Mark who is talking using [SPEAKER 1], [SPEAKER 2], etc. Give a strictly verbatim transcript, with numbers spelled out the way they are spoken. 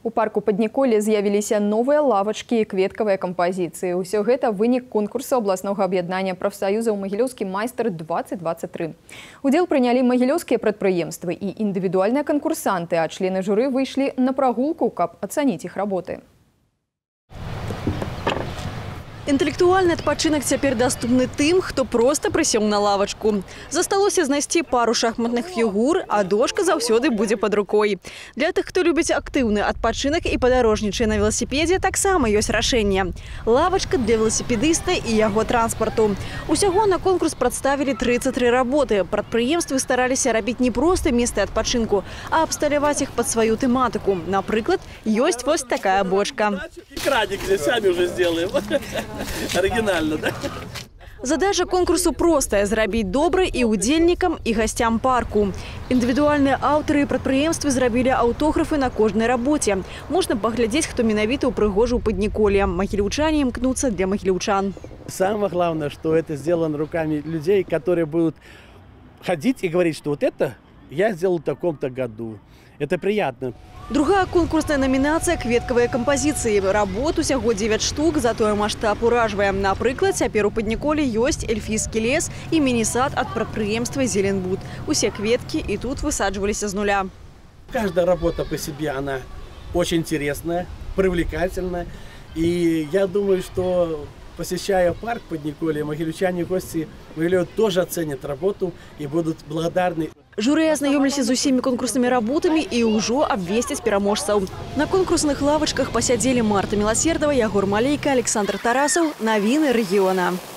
[SPEAKER 1] У парку Падніколе з'явіліся новыя лавачкі і кветкавыя кампазіцыі. Усё гэта вынік конкурсу абласнога аб'яднання прафсаюзаў «Магілёўскі майстар двадцать двадцать три». Удзел прынялі магілёўскія прадпрыемствы і індывідуальныя канкурсанты, а члены журы выйшлі на прагулку, каб ацаніць іх работы.
[SPEAKER 2] Інтэлектуальны адпачынак цяпер даступны тым, хто проста прысеў на лавачку. Засталося знайсці пару шахматных фігур, а дошка заўсёды будзе пад рукой. Для тых, хто любіць актыўны адпачынак і падарожнічае на веласіпедзе, таксама ёсць рашэнне. Лавачка для веласіпедыста і яго транспарту. Усяго на конкурс прадставілі тридцать три работы. Прадпрыемствы стараліся рабіць не проста месцы адпачынку, а абсталяваць іх пад сваю тэматыку. Напрыклад, ёсць вось такая бочка.
[SPEAKER 3] Экранник здесь сами уже сделаем. Оригинально, да?
[SPEAKER 2] Задача конкурсу простая – зрабіць добра і удзельнікам, і гасцям парку. Індывідуальныя аўтары і прадпрыемствы зрабілі аўтографы на кожнай работе. Можна паглядзець, хто менавіта ўпрыгожыў Падніколе. Магілёўчане імкнуцца для магілёўчан.
[SPEAKER 3] Самое главное, что это сделано руками людей, которые будут ходить и говорить, что вот это я сделал в таком-то году. Это приятно.
[SPEAKER 2] Другая конкурсная номинация – кветкавыя кампазіцыі. Работ усяго девять штук, затое маштаб уражвае. Напрыклад, цяпер у Падніколе ёсць эльфійскі лес і міні-сад ад прадпрыемства «Зеленбуд». Усе кветкі і тут высаджваліся з нуля.
[SPEAKER 3] Каждая работа по себе, она очень интересная, привлекательная. И я думаю, что посещая парк Падніколе, магілёўчане, гости Магілёва тоже оценят работу и будут благодарны.
[SPEAKER 2] Журы азнаёміліся з усімі конкурснымі работамі і ўжо абвесцяць пераможцаў. На конкурсных лавачках пасядзелі Марта Міласердова, Ягор Малейка, Александр Тарасаў. Навіны рэгіёна.